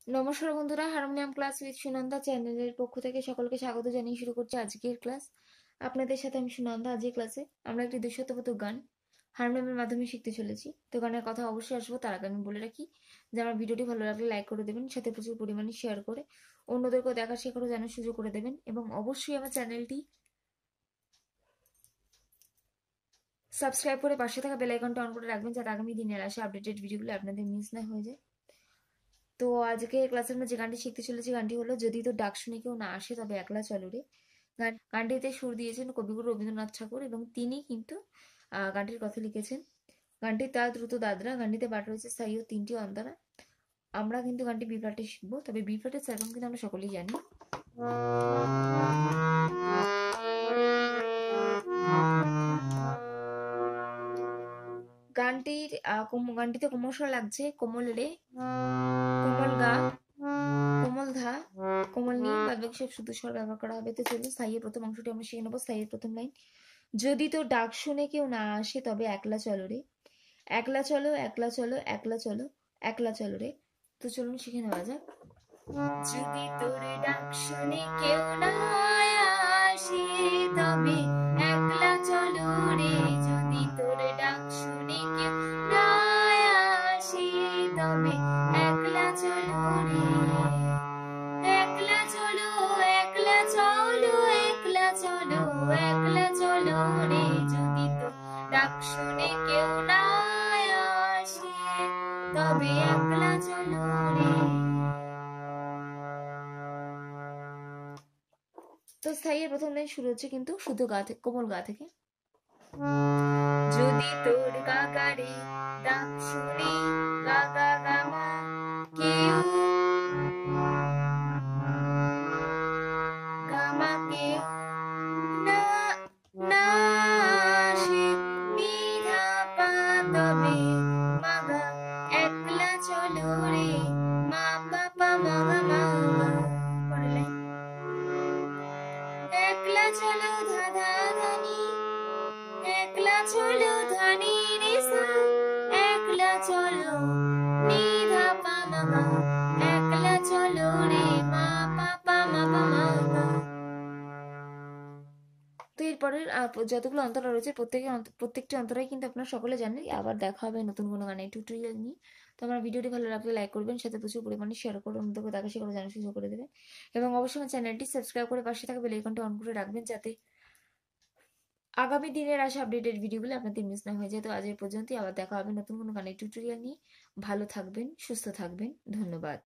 নমস্কার বন্ধুরা, harmonium class with Sunanda চ্যানেলের পক্ষ থেকে সকলকে স্বাগত জানিয়ে শুরু করছি আজকের ক্লাস। আপনাদের সাথে আমি সুনন্দা। আজকের ক্লাসে আমরা একটি দেশাত্মবোধক গান হারমোনিয়ামের মাধ্যমে শিখতে চলেছি। তো গানের কথা অবশ্যই আসবো, তার আগে আমি বলে রাখি যে আমার ভিডিওটি ভালো লাগলে লাইক করে দেবেন, সাথে প্রচুর পরিমাণে শেয়ার করে অন্যদেরকেও দেখার শেখারও জানার সুযোগ করে দেবেন, এবং অবশ্যই আমার চ্যানেলটি সাবস্ক্রাইব করে পাশে থাকা বেল আইকনটা অন করে রাখবেন, যাতে আগামী দিনের আসে আপডেটেড ভিডিওগুলো আপনাদের মিস না হয়ে যায়। তো আজকে ক্লাসে আমরা যে গানটি শিখতে চলেছি গানটি হলো যদি তোর ডাক শুনে কেউ না আসে তবে একলা চলো রে। গানটিতে সুর দিয়েছেন কবিগুরু রবীন্দ্রনাথ ঠাকুর, এবং তিনি কিন্তু গানটির কথা লিখেছেন। গানটির তাল দ্রুত দাদরা, গানটিতে পাঠ রয়েছে স্থায়ী ও 3টি অন্তরা। আমরা কিন্তু গানটি বি ফ্ল্যাটে শিখবো, তবে বি ফ্ল্যাটের সাইরকম কিন্তু আমরা সকলেই জানি। গানটিতে কোমল স্বর লাগছে কোমল রে, কোমল গা, কোমল ধা, কোমল নি, বাদ বাকি সব শুদ্ধ স্বর ব্যবহার করা হবে। তো চলুন স্থায়ীর প্রথম অংশটি আমরা শিখে নেবো। স্থায়ীর প্রথম লাইন, যদি তোর ডাক শুনে কেউ না আসে তবে একলা চলো রে, একলা চলো একলা চলো একলা চলো একলা চলো রে। তো চলুন শিখে নেওয়া যাক। যদি তোর ডাক শুনে কেউ না আসে তবে একলা চলো রে, যদি তোর ডাক শুনে কেউ না আসে তবে একলা চলো রে, একলা চলো একলা চলো একলা চলো একলা চলো রে, যদি তোর ডাক শুনে কেউ না আসে তবে একলা চলো রে। তো স্থায়ীর প্রথম লাইন শুরু হচ্ছে কিন্তু শুদ্ধ গা থেকে, কোমল গা থেকে। যদি তোর গাগারে ডাক শুনে গা গা গা মা কেউ গামা কেউ না না আসে নিধা পা তবে মাগা একলা চলো রে, মা পাপা মাগা মাগা। পরের লাইন, একলা চলো ধা ধা ধানি, একলা চলো ধানি রে সা, একলা চলো নি ধা পা মা গা, একলা চলো রে মা পাপা মা পা মা গা। তো এরপরের যতগুলো অন্তরা রয়েছে প্রত্যেকটি অন্তরাই কিন্তু আপনারা সকলে জানেন। আবার দেখা হবে নতুন কোনো গানের টিউটোরিয়াল নিয়ে। তো আমার ভিডিওটি ভালো লাগলে লাইক করবেন, সাথে প্রচুর পরিমাণে শেয়ার করে অন্যদেরকে দেখা শেখারও জানার সুযোগ করে দেবেন, এবং অবশ্যই আমার চ্যানেলটি সাবস্ক্রাইব করে পাশে থাকা বেল আইকনটা অন করে রাখবেন, যাতে আগামী দিনের আসা আপডেটেড ভিডিওগুলো আপনাদের মিস না হয়ে যায়। তো আজ এর পর্যন্তই, আবার দেখা হবে নতুন কোনো গানের টিউটোরিয়াল নিয়ে। ভালো থাকবেন, সুস্থ থাকবেন, ধন্যবাদ।